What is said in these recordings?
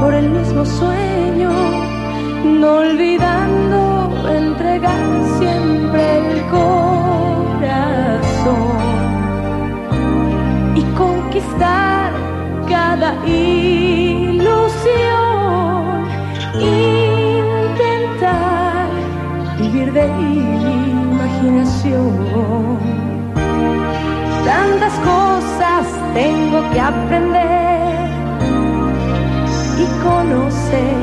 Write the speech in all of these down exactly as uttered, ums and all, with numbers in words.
por el mismo sueño, no olvidando entregar siempre el corazón y conquistar cada ilusión, intentar vivir de imaginación. Tantas cosas tengo que aprender y conocer,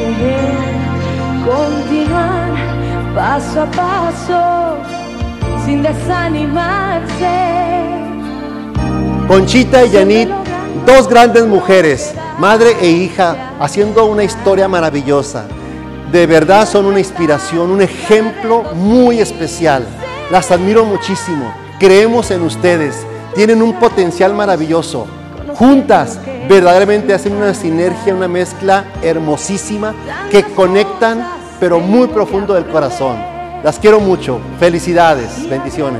continuar paso a paso sin desanimarse. Conchita y Yanit, dos grandes mujeres, madre e hija, haciendo una historia maravillosa. De verdad son una inspiración, un ejemplo muy especial. Las admiro muchísimo, creemos en ustedes, tienen un potencial maravilloso. Juntas, verdaderamente hacen una sinergia, una mezcla hermosísima que conectan, pero muy profundo del corazón. Las quiero mucho, felicidades, bendiciones.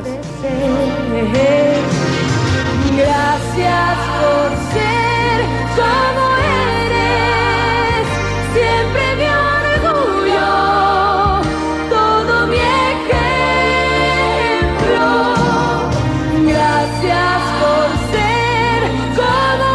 Gracias por ser como eres, siempre mi orgullo, todo mi ejemplo. Gracias por ser como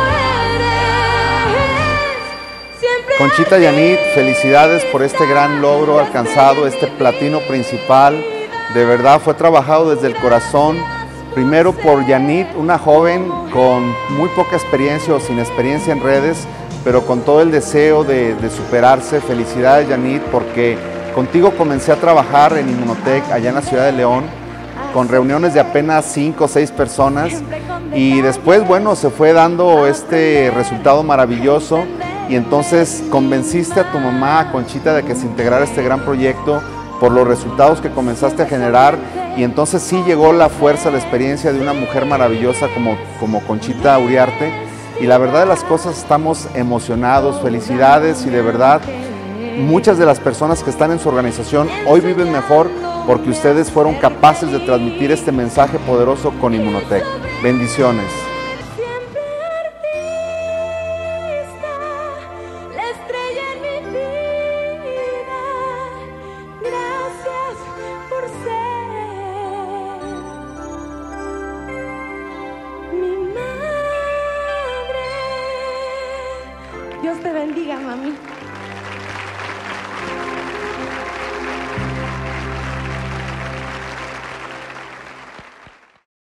eres, siempre. Conchita y Yanit, felicidades por este gran logro alcanzado, este platino principal. De verdad fue trabajado desde el corazón. Primero por Yanit, una joven con muy poca experiencia o sin experiencia en redes, pero con todo el deseo de, de superarse. Felicidades, Yanit, porque contigo comencé a trabajar en Inmunotech allá en la ciudad de León, con reuniones de apenas cinco o seis personas, y después, bueno, se fue dando este resultado maravilloso, y entonces convenciste a tu mamá, a Conchita, de que se integrara a este gran proyecto por los resultados que comenzaste a generar. Y entonces sí llegó la fuerza, la experiencia de una mujer maravillosa como, como Conchita Uriarte. Y la verdad de las cosas, estamos emocionados, felicidades, y de verdad muchas de las personas que están en su organización hoy viven mejor porque ustedes fueron capaces de transmitir este mensaje poderoso con Inmunotech. Bendiciones. Dios te bendiga, mami.